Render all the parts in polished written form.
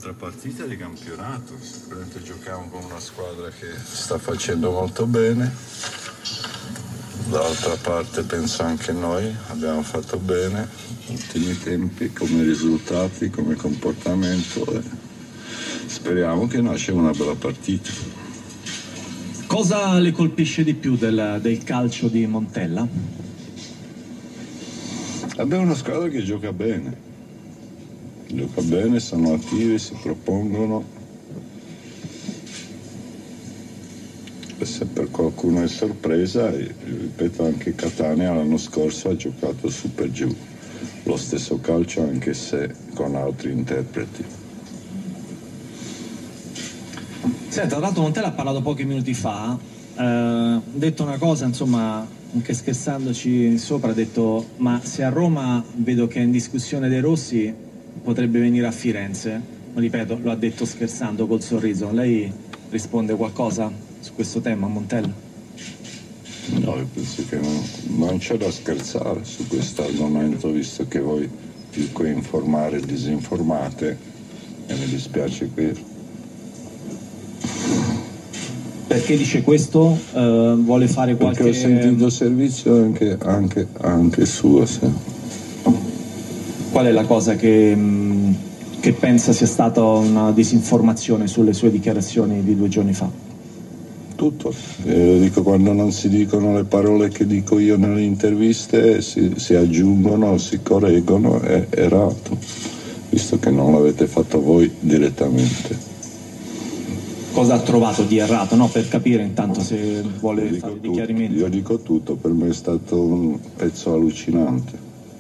un'altra partita di campionato. Sicuramente giochiamo con una squadra che sta facendo molto bene. Dall'altra parte penso anche noi abbiamo fatto bene ultimi tempi come risultati, come comportamento, e speriamo che nasce una bella partita. Cosa le colpisce di più del calcio di Montella? Abbiamo una squadra che gioca bene, sono attivi, si propongono. E se per qualcuno è sorpresa, ripeto, anche Catania l'anno scorso ha giocato su per giù lo stesso calcio, anche se con altri interpreti. Senta, tra l'altro Montella ha parlato pochi minuti fa, ha detto una cosa, insomma, anche scherzandoci sopra, ha detto: ma se a Roma vedo che è in discussione De Rossi, potrebbe venire a Firenze. Ma ripeto, lo ha detto scherzando, col sorriso. Lei risponde qualcosa su questo tema, Montella? No, io penso che non c'è da scherzare su questo argomento, visto che voi più che informare disinformate, e mi dispiace qui. Perché dice questo? Vuole fare qualche... Perché ho sentito servizio anche suo, sì. Qual è la cosa che pensa sia stata una disinformazione sulle sue dichiarazioni di 2 giorni fa? Tutto. Dico, quando non si dicono le parole che dico io nelle interviste, si aggiungono, si correggono, è errato, visto che non l'avete fatto voi direttamente. Cosa ha trovato di errato, no? Per capire intanto se vuole fare dei chiarimenti. Io dico tutto, per me è stato un pezzo allucinante.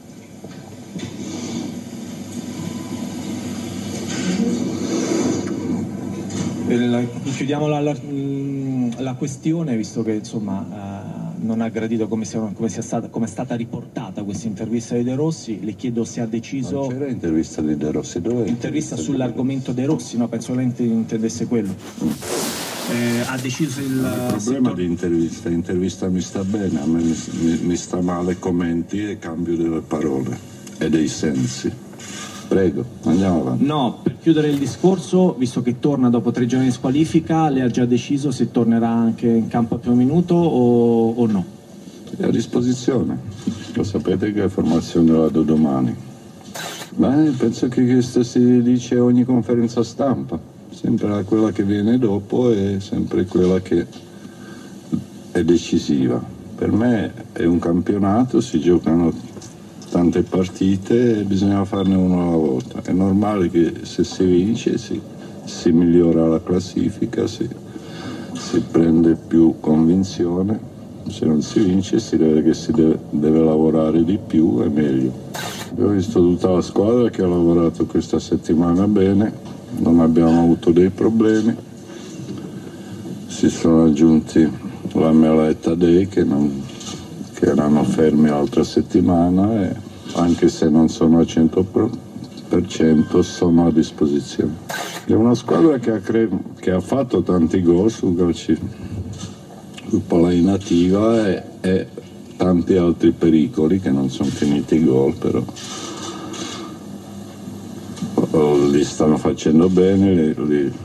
Chiudiamo la questione, visto che insomma non ha gradito come è stata riportata questa intervista di De Rossi. Le chiedo se ha deciso... Non c'era intervista di De Rossi, dove? Intervista sull'argomento De Rossi, no? Penso lei intendesse quello. Ha deciso il problema di intervista mi sta bene, a me mi sta male commenti e cambio delle parole e dei sensi. Prego, andiamo avanti. No, per chiudere il discorso, visto che torna dopo 3 giorni di squalifica, lei ha già deciso se tornerà anche in campo a primo minuto o no? È a disposizione, lo sapete che formazione la do domani. Beh, penso che questo si dice a ogni conferenza stampa, sempre quella che viene dopo è sempre quella che è decisiva. Per me è un campionato, si giocano tante partite e bisogna farne uno alla volta. È normale che se si vince si migliora la classifica, si prende più convinzione, se non si vince si vede che si deve lavorare di più e meglio. Abbiamo visto tutta la squadra che ha lavorato questa settimana bene, non abbiamo avuto dei problemi, si sono aggiunti Lamela e Tadei che erano fermi l'altra settimana e anche se non sono al 100% sono a disposizione. È una squadra che ha fatto tanti gol su calci, su palla inattiva e tanti altri pericoli che non sono finiti i gol, però li stanno facendo bene,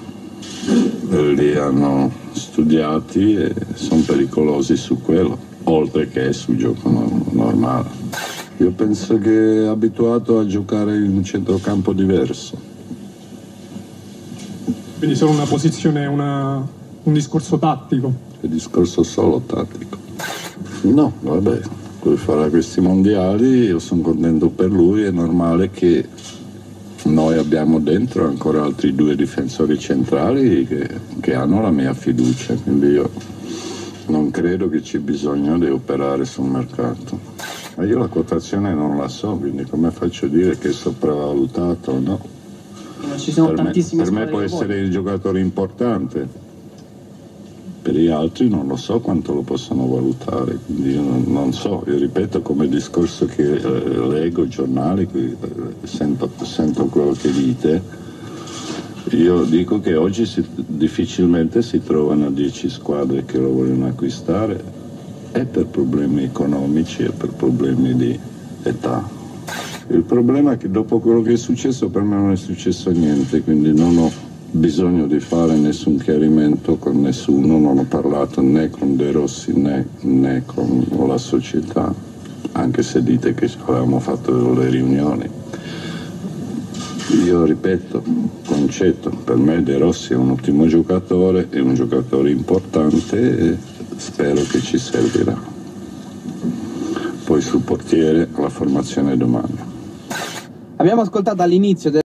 li hanno studiati e sono pericolosi su quello, oltre che sul gioco normale. Io penso che è abituato a giocare in un centrocampo diverso. Quindi solo una posizione, un discorso tattico? È discorso solo tattico. No, vabbè, lui farà questi mondiali, io sono contento per lui, è normale che noi abbiamo dentro ancora altri 2 difensori centrali che hanno la mia fiducia, quindi io non credo che ci bisogno di operare sul mercato. Ma io la quotazione non la so, quindi come faccio a dire che è sopravvalutato o no? Ma ci sono tantissime per me può essere il giocatore importante, per gli altri non lo so quanto lo possono valutare, quindi io non so, io ripeto come discorso che leggo, giornali, sento quello che dite, io dico che oggi difficilmente si trovano 10 squadre che lo vogliono acquistare, e per problemi economici e per problemi di età. Il problema è che dopo quello che è successo per me non è successo niente, quindi non ho bisogno di fare nessun chiarimento con nessuno, non ho parlato né con De Rossi né con la società, anche se dite che avevamo fatto le riunioni. Io ripeto, concetto, per me De Rossi è un ottimo giocatore, è un giocatore importante e spero che ci servirà. Poi sul portiere la formazione domani. Abbiamo ascoltato all'inizio